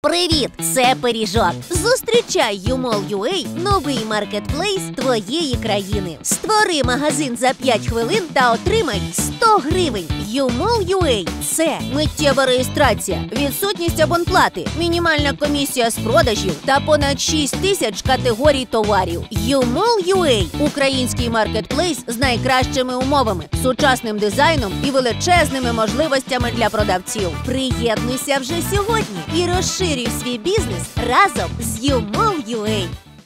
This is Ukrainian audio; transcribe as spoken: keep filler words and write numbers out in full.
Привіт, це Пиріжок. Зустрічай Юмол.ua – новий маркетплейс твоєї країни. Створи магазин за п'ять хвилин та отримай сто гривень. Юмол.ua – це миттєва реєстрація, відсутність абонплати, мінімальна комісія з продажів та понад шість тисяч категорій товарів. Юмол.ua – український маркетплейс з найкращими умовами, сучасним дизайном і величезними можливостями для продавців. Приєднуйся вже сьогодні і розширюй свій бізнес разом з Юмол.ua.